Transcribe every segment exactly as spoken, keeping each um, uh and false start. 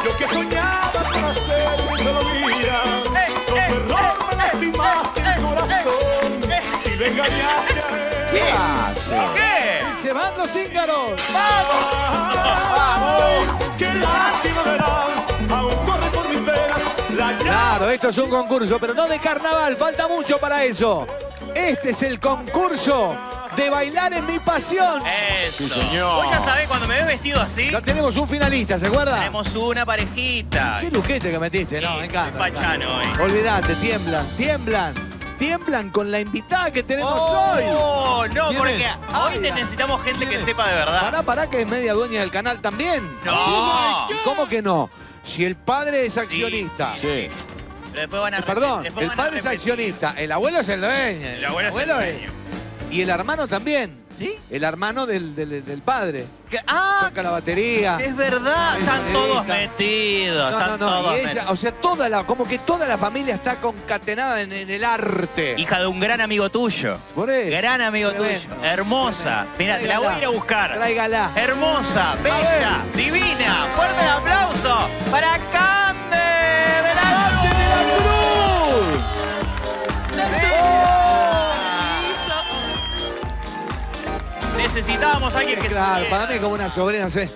Yo que soñaba con hacer mi melodía. Con tu error me lastimaste el corazón. Y le engañaste a él. ¿Qué hace? ¿Qué? Se van los cíngaros. ¡Vamos! ¡Vamos! ¡Qué lástima verán! Aún corre por mis venas la llama. Claro, esto es un concurso, pero no de carnaval. Falta mucho para eso. Este es el concurso de Bailar en mi pasión. Eso. Sí, señor. Vos ya sabés, cuando me ves vestido así, Ya tenemos un finalista, ¿se acuerda? tenemos una parejita. Qué luquete que metiste, no, Sí, me encanta. soy pachano hoy. Olvídate, tiemblan, tiemblan. Tiemblan con la invitada que tenemos Oh, hoy. no, ¿Quién porque es? hoy Ay, te la- necesitamos gente que ¿quién es? sepa de verdad. Pará, pará, que es media dueña del canal también. No. ¿Y cómo que no? Si el padre es accionista. Sí, Sí. Pero después van a Perdón, después el van a padre es repetir. accionista, el abuelo es el dueño. El abuelo es el dueño. Y el hermano también. ¿Sí? El hermano del, del, del padre. Que- ah, Toca la batería. es verdad. Ahí Están se todos dedica. metidos. No, no, están no. todos Y ella, metidos. o sea, toda la, como que toda la familia está concatenada en, en el arte. Hija de un gran amigo tuyo. Por eso. Gran amigo Tremendo. tuyo. Hermosa. Mira, te la voy a ir a buscar. Tráigala. Hermosa, bella, divina. Fuerte el aplauso para Cande de la ¡Cande de la Cruz! Necesitábamos a alguien que Claro, supiera. para mí es como una sobrina, ¿sí?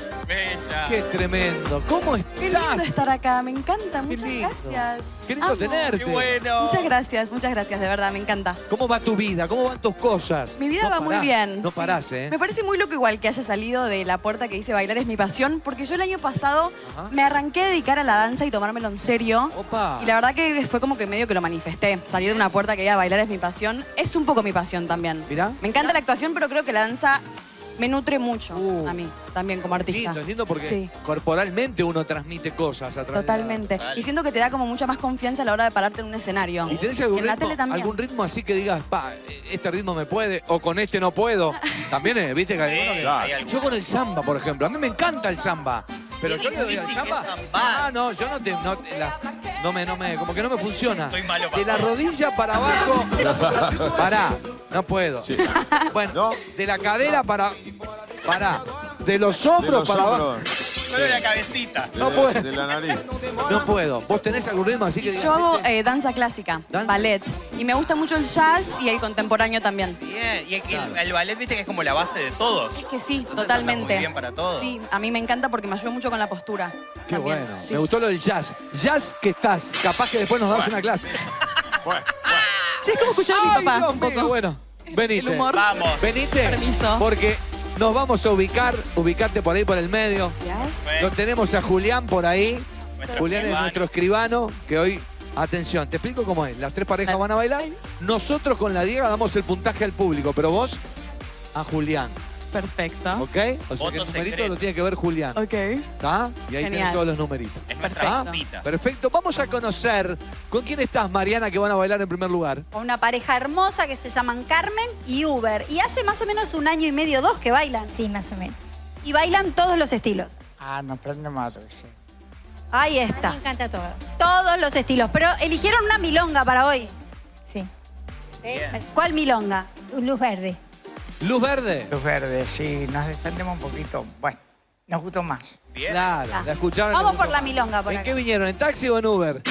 Bella. Qué tremendo. ¿Cómo Qué lindo estás? estar acá, me encanta, Qué muchas lindo. gracias. Qué lindo Amo. tenerte. Qué bueno. Muchas gracias, muchas gracias, de verdad, me encanta. ¿Cómo va tu vida? ¿Cómo van tus cosas? Mi vida No va muy parás, bien. No sí. parás, ¿eh? Me parece muy loco igual que haya salido de la puerta que dice Bailar es mi pasión, porque yo el año pasado Ajá. me arranqué a dedicar a la danza y tomármelo en serio. Opa. Y la verdad que fue como que medio que lo manifesté. Salir de una puerta que diga Bailar es mi pasión, es un poco mi pasión también. Mirá. Me encanta la actuación, pero creo que la danza me nutre mucho Uh. a mí, también como artista. Lindo, lindo porque Sí. corporalmente uno transmite cosas a través de la Totalmente. Total. Y siento que te da como mucha más confianza a la hora de pararte en un escenario. ¿Y tenés Y algún en la ritmo, tele también. algún ritmo así que digas, pa, este ritmo me puede o con este no puedo? También, eh, viste que hay Sí, uno que- hay algunos. Yo con el samba, por ejemplo, a mí me encanta el samba. Pero Qué yo le doy al difícil que samba. es zambar. Ah, no, yo no te. No, te- la- no me, no me, como que no me funciona. Soy malo De para la rodilla para abajo. Pará, no puedo. Sí. Bueno, No. de la cadera para. Pará. De los De hombros los para abajo. hombros. Solo la cabecita. De, No puedo. de la nariz. No puedo. ¿Vos tenés algún ritmo así que digas? Yo hago este? eh, danza clásica, ¿Danza? ballet. Y me gusta mucho el jazz y el contemporáneo también. Bien. Y el, el- el ballet, viste que es como la base de todos. Es que sí, Entonces anda totalmente. muy bien para todo. Sí, a mí me encanta porque me ayuda mucho con la postura. Qué también. bueno. Sí. Me gustó lo del jazz. Jazz que estás. Capaz que después nos das una clase. Bueno, Sí, es como escuchar a mi Ay, papá Dios un mío. poco. Bueno, venite. El humor. Vamos. Venite. Permiso. Porque nos vamos a ubicar. Ubicarte por ahí por el medio. Gracias. Lo tenemos a Julián por ahí. Nuestro Julián es escribano. nuestro escribano que hoy, atención, te explico cómo es. Las tres parejas van a bailar. Nosotros con la Diega damos el puntaje al público, pero vos a Julián, Perfecto. ¿ok? O sea que el Voto numerito secreto. lo tiene que ver Julián, Ok. ¿está? Y ahí tenés Genial. todos los numeritos. Es nuestra Perfecto. papita. Perfecto, vamos a conocer con quién estás, Mariana, que van a bailar en primer lugar. Con una pareja hermosa que se llaman Carmen y Uber. Y hace más o menos un año y medio, dos que bailan. Sí, más o menos. Y bailan todos los estilos. Ah, no prende más, sí. Ahí A mí está. me encanta todo. Todos los estilos. Pero eligieron una milonga para hoy. Sí. ¿Cuál milonga? Luz verde. Luz verde. Luz verde, sí, nos defendemos un poquito. Bueno, nos gustó más. Bien. Claro, la escucharon. Vamos les por gustó la más. milonga por ¿En acá. qué vinieron? ¿En taxi o en Uber?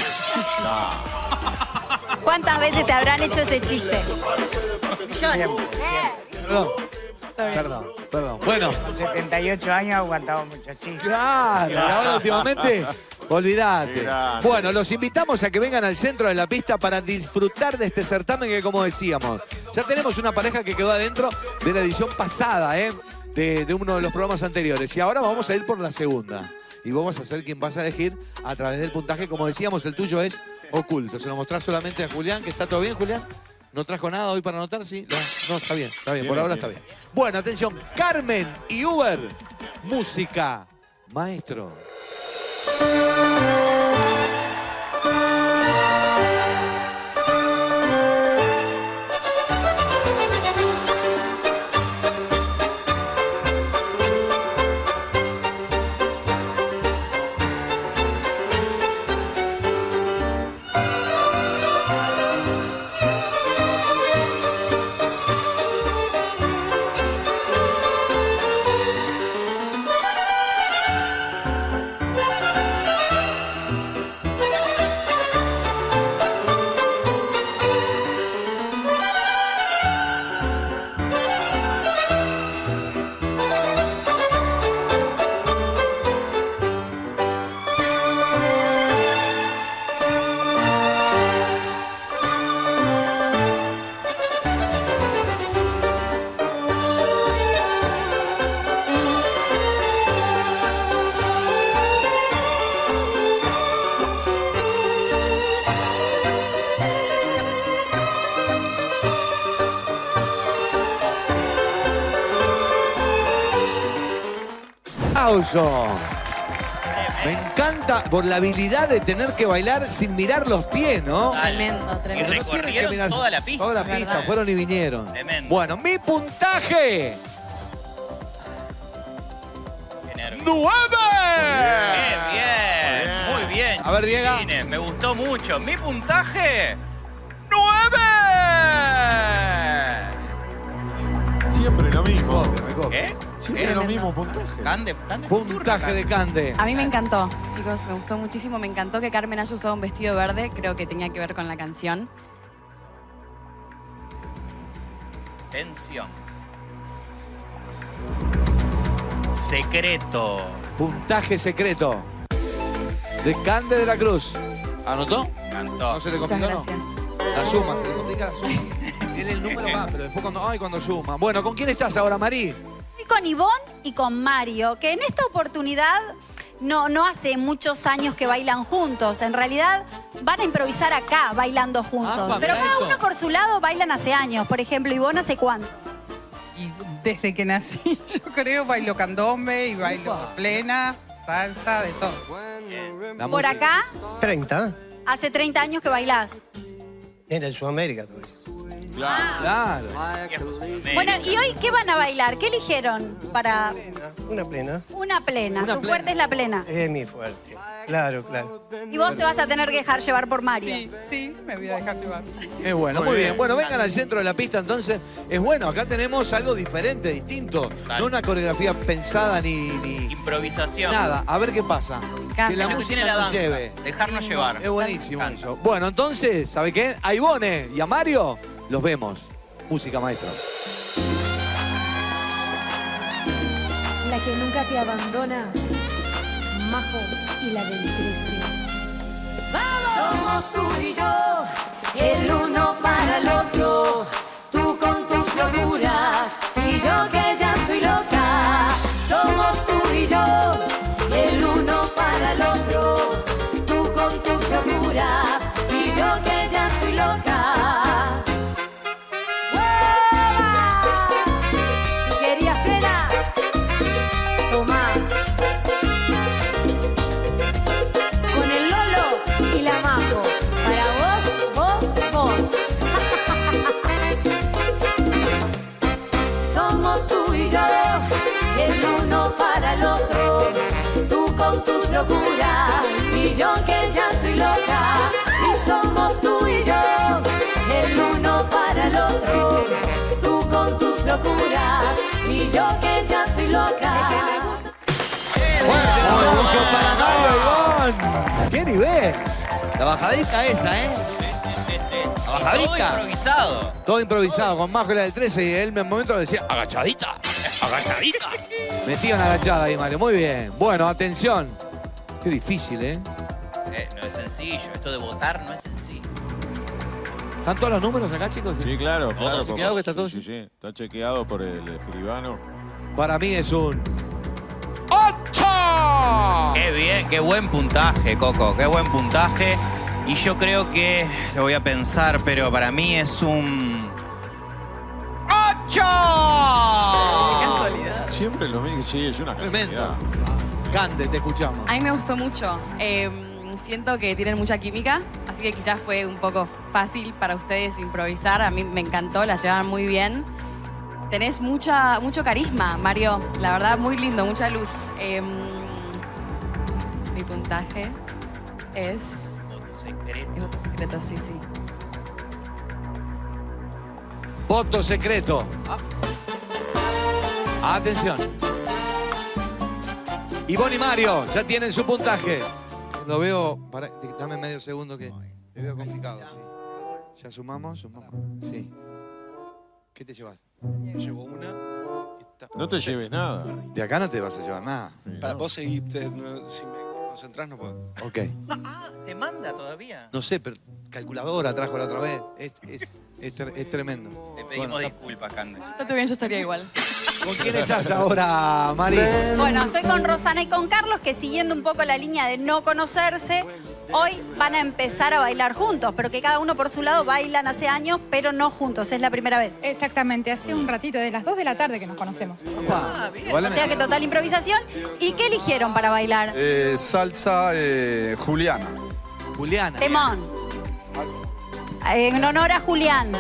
¿Cuántas veces te habrán hecho ese chiste? Siempre, siempre. Perdón. Perdón, perdón. Bueno, Con setenta y ocho años aguantamos muchos chistes. claro, y ahora últimamente, olvídate. Grande. Bueno, los invitamos a que vengan al centro de la pista para disfrutar de este certamen que, como decíamos, ya tenemos una pareja que quedó adentro de la edición pasada, ¿eh? De, de uno de los programas anteriores. Y ahora vamos a ir por la segunda. Y vamos a ser quien vas a elegir a través del puntaje. Como decíamos, el tuyo es oculto. Se lo mostrás solamente a Julián, que está todo bien, Julián. ¿No trajo nada hoy para anotar? Sí. No, no, está bien, está bien. Por Bien, ahora bien. está bien. Bueno, atención. Carmen y Uber. Música. Maestro. aplauso. Me encanta por la habilidad de tener que bailar sin mirar los pies, ¿no? Tremendo, Y tremendo. Pero no tienen que recorrieron mirar toda la pista. Toda la pista, Verdad. fueron y vinieron. Tremendo. Bueno, mi puntaje. Qué nervio. ¡Nueve! Qué bien, muy bien. A ver, Diego. Chiquilines, me gustó mucho. Mi puntaje, nueve. Siempre lo mismo. Copia, me copia. ¿Qué? Siempre ¿Qué? lo mismo puntaje. Cande, Cande. Puntaje de Cande. A mí me encantó, chicos, me gustó muchísimo. Me encantó que Carmen haya usado un vestido verde. Creo que tenía que ver con la canción. Tensión. Secreto. Puntaje secreto. De Cande de la Cruz. ¿Anotó? Cantó. ¿No se le Muchas complicó? gracias. No? La suma, se le complica la suma. Tiene el número más, pero después cuando, ay, cuando suma. Bueno, ¿con quién estás ahora, Marí? Estoy con Ivonne y con Mario, que en esta oportunidad no, no hace muchos años que bailan juntos. En realidad van a improvisar acá bailando juntos. Apa, Pero mirá cada eso. uno por su lado bailan hace años. Por ejemplo, Ivonne hace cuánto. Y desde que nací, yo creo, bailo candombe y bailo plena, salsa, de todo. La Por música. acá, treinta. hace treinta años que bailás. En Sudamérica todavía. Claro. Bueno, ¿y hoy qué van a bailar? ¿Qué eligieron para Una plena. una plena? Una Tu plena. fuerte es la plena. Es mi fuerte. Claro, claro. Y vos te vas a tener que dejar llevar por Mario. Sí, sí, me voy a dejar llevar. Es bueno, muy bien. Bueno, vengan al centro de la pista entonces. Es bueno, acá tenemos algo diferente, distinto. Claro. No una coreografía pensada ni, ni Improvisación. nada. A ver qué pasa. Canta. Que la Lo que música tiene la nos danza. lleve. Dejarnos llevar. Es buenísimo Canta. eso. Bueno, entonces, ¿sabe qué? A Ivone y a Mario los vemos. Música, maestro. La que nunca te abandona, Majo y la del trece. ¡Vamos! Somos tú y yo, el uno para el otro. Tú con tus locuras y yo que ya estoy loca. Somos tú y yo, el uno para el otro. Tú con tus locuras y yo que ya estoy loca. ¿Querías plena? Toma. Con el Lolo y la Majo. Para vos, vos, vos. Somos tú y yo, el uno para el otro. Tú con tus locuras y yo que ya soy loca. Y somos tú y yo, el uno para el otro. Tú con tus locuras y yo que ya soy loca. Fuerte el aplauso para Mario Ivón. ¡Qué nivel! La bajadita esa, ¿eh? Sí, sí, sí. La bajadita. Todo improvisado. Todo improvisado, con Majo y la del trece y él en un momento le decía, agachadita, agachadita. Metía una agachada ahí, Mario. Muy bien. Bueno, atención. Qué difícil, ¿eh? Eh, no es sencillo. Esto de votar no es sencillo. ¿Están todos los números acá, chicos? Sí, claro, claro. chequeado que está todo? Sí, sí, está chequeado por el escribano. Para mí es un... ¡ocho! Qué bien, qué buen puntaje, Coco. Qué buen puntaje. Y yo creo que, lo voy a pensar, pero para mí es un... ¡ocho! Qué casualidad. Siempre lo mismo. Sí, es una Tremendo. cantidad. Cande, te escuchamos. A mí me gustó mucho. Eh, siento que tienen mucha química, así que quizás fue un poco fácil para ustedes improvisar. A mí me encantó, la llevaban muy bien. Tenés mucha, mucho carisma, Mario. La verdad, muy lindo, mucha luz. Eh, mi puntaje es... Secreto. Es otro secreto, sí, sí. Voto secreto. Atención. Ivonne y Mario ya tienen su puntaje. Lo veo... Para, dame medio segundo que me veo complicado, sí. ¿Ya sumamos? Sumamos. Sí. ¿Qué te llevas? Llevo una. y está. No te lleves nada. De acá no te vas a llevar nada. Para vos seguir, te- no- si me concentrás no puedo. Ok. Ah, ¿te manda todavía? No sé, pero calculadora trajo la otra vez. Es, es, es, tre- es tremendo. Te pedimos Bueno, disculpas, Cande. Está bien, yo estaría igual. ¿con quién estás ahora, Mari? Bueno, estoy con Rosana y con Carlos, que siguiendo un poco la línea de no conocerse, hoy van a empezar a bailar juntos, pero que cada uno por su lado bailan hace años, pero no juntos, es la primera vez. Exactamente, hace un ratito, de las dos de la tarde que nos conocemos. Ah, o sea que total improvisación. ¿Y qué eligieron para bailar? Eh, salsa eh, Juliana. Juliana. Temón. En honor a Julián.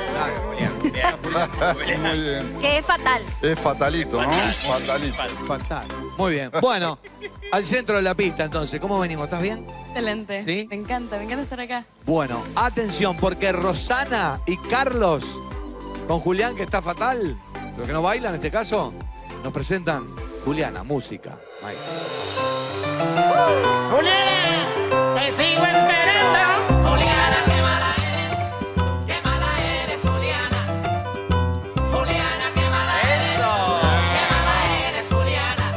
Muy bien. Que es fatal. Es fatalito, ¿no? Fatalito. Fatal. Muy bien. Bueno, al centro de la pista entonces. ¿Cómo venimos? ¿Estás bien? Excelente. ¿Sí? Me encanta, me encanta estar acá. Bueno, atención, porque Rosana y Carlos, con Julián, que está fatal, pero que no baila en este caso, nos presentan Juliana, música. Maestro. Juliana, te sigo esperando. Juliana, qué mala eres, qué mala eres, Juliana. Juliana, qué mala eres, qué mala eres, Juliana.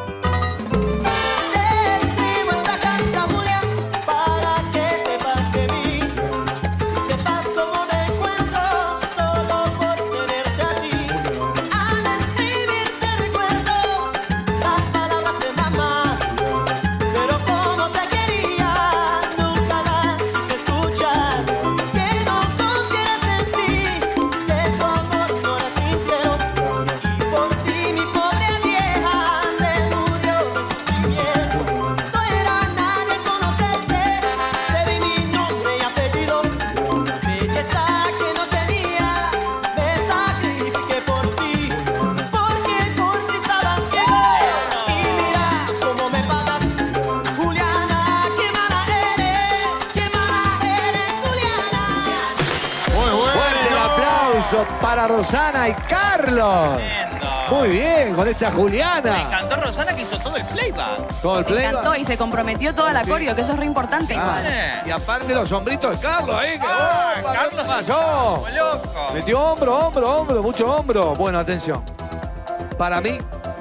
Te escribo esta carta, Julia, para que sepas de mí y sepas cómo me encuentro solo por tenerte a ti. Al escribirte recuerdo las palabras de mamá, pero como te quería nunca las quise escuchar. Que no confieras en ti, que tu amor no era sincero, y por ti mi pobre vieja se murió de sufrimiento. No era nadie al conocerte, te di mi nombre y apellido, belleza que no tenía, me sacrifiqué por ti, porque por ti estaba ciego. Y mira cómo me pagas, Juliana, qué mala eres, qué mala eres, Juliana. Muy bueno. Fuerte el aplauso para Rosana y Carlos. Muy bien, con esta Juliana. Me encantó Rosana que hizo todo el playback. Todo el Me playback. encantó y se comprometió toda la coreo, que eso es re importante Ah, igual. y aparte los hombritos de Carlos ahí. Que, Ah, ¡opa! ¿Qué Carlos pasó? Como loco. Metió hombro, hombro, hombro, mucho hombro. Bueno, atención. Para mí,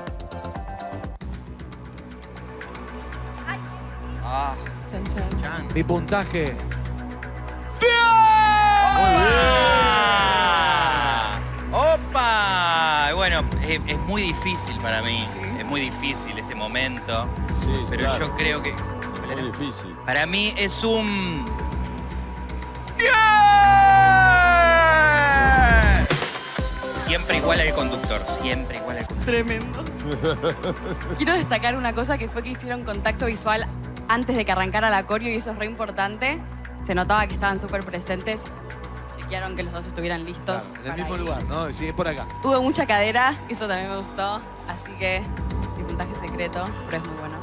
Ah, Chan, chan. chan. mi puntaje. ¡Opa! Bueno, es, es muy difícil para mí. Es muy difícil este momento. Sí, sí, pero claro. yo creo que. Muy difícil. Para mí es un. ¡diez! Siempre igual al conductor. Siempre igual al conductor. Tremendo. Quiero destacar una cosa que fue que hicieron contacto visual antes de que arrancara la coreo y eso es re importante. Se notaba que estaban súper presentes. Chequearon que los dos estuvieran listos. Claro, en el para mismo ir. lugar, ¿no? Sí, es por acá. Hubo mucha cadera, eso también me gustó. Así que mi puntaje secreto, pero es muy bueno.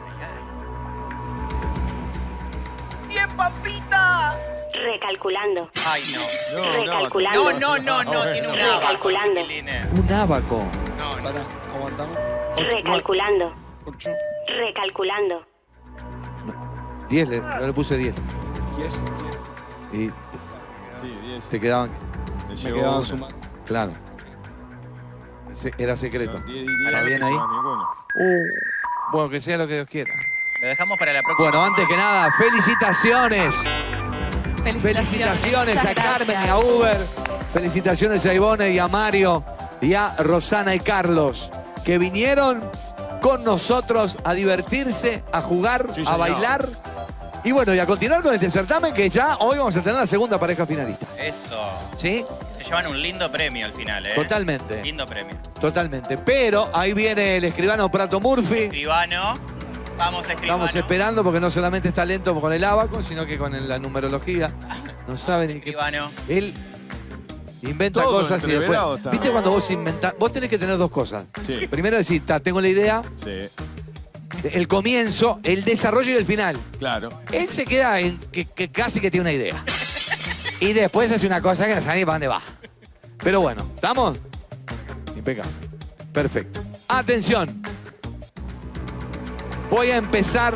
¡Bien, papita! Recalculando. Ay, no. No, Recalculando. No, no, no, no. Tiene un abaco, Recalculando. chiquilines. Un abaco. No, no. Pará, aguantamos. Recalculando. Ocho, Recalculando. diez, le, yo le puse diez. diez. Y Sí, diez. te quedaban, Me Me llegó quedaban una. sumando. claro. Se- Era secreto. Son diez y diez, ¿Está no bien te ahí? llevas ninguno. Uh, bueno, que sea lo que Dios quiera. Lo dejamos para la próxima. Bueno, antes que nada, felicitaciones. Felicitaciones a Muchas Carmen y gracias. a Uber. Felicitaciones a Ivone y a Mario y a Rosana y Carlos, que vinieron con nosotros a divertirse, a jugar, Sí, a señor. bailar. Y bueno, y a continuar con este certamen que ya hoy vamos a tener la segunda pareja finalista. Eso. ¿Sí? Se llevan un lindo premio al final, ¿eh? Totalmente. Lindo premio. Totalmente. Pero ahí viene el escribano Prato Murphy. Escribano. Vamos, escribano. Estamos esperando porque no solamente está lento con el abaco, sino que con la numerología. No sabe ni qué. Escribano. Él inventa Todo cosas y después. entreverado está. ¿Viste cuando vos inventás? Vos tenés que tener dos cosas. Sí. Primero decir, "Ta, tengo la idea, Sí, el comienzo, el desarrollo y el final. claro. Él se queda en que, que casi que tiene una idea. Y después hace una cosa que no sabe ni para dónde va. Pero bueno, ¿estamos? Impecable. Perfecto. Atención. Voy a empezar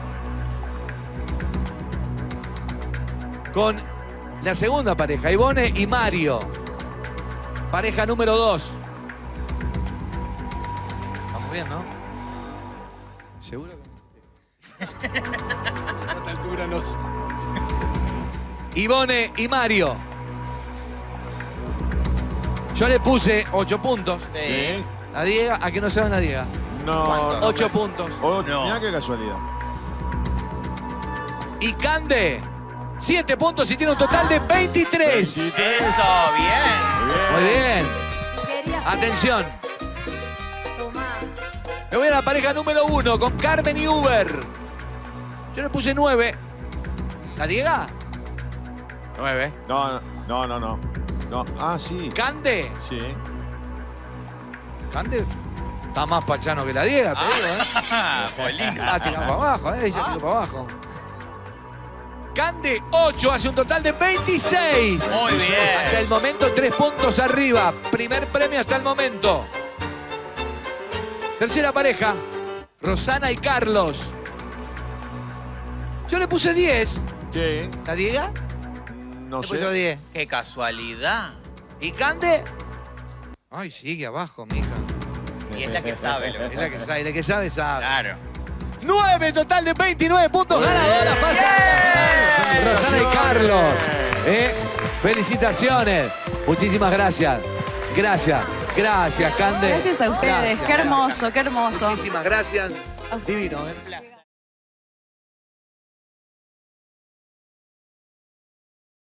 con la segunda pareja, Ivone y Mario. Pareja número dos. Vamos bien, ¿no? ¿Seguro que A esta altura no sé. Ivone y Mario. Yo le puse ocho puntos. Sí. A Diego, a que no saben a Diego. No. Ocho puntos. Oh, No. Mirá qué casualidad. Y Cande, siete puntos y tiene un total de veintitrés. Eso, bien. Muy bien. Atención. Me voy a la pareja número uno con Carmen y Uber. Yo le puse nueve. ¿La Diega? Nueve. No, no, no, no. no. Ah, sí. ¿Cande? Sí. Cande está más pachano que la Diega, te digo, ¿eh? Ah, Polina. Ah, tiró para abajo, ¿eh? Ella tiró para abajo. Cande, ocho, hace un total de veintiséis. Muy bien. Hasta el momento, tres puntos arriba. Primer premio hasta el momento. Tercera pareja, Rosana y Carlos. Yo le puse diez. Sí. ¿La Diega? No Le sé. puso diez. Qué casualidad. ¿Y Cande? Ay, sigue abajo, mija. Y es la que sabe. Lo Es la que sabe, la que sabe, sabe. Claro. nueve, total de veintinueve puntos. Ganadoras pasan Rosana y Carlos. ¿Eh? Felicitaciones. Muchísimas gracias. Gracias. Gracias, Cande. Gracias a ustedes. Gracias. Qué hermoso, qué hermoso. Muchísimas gracias. Divino, ¿eh?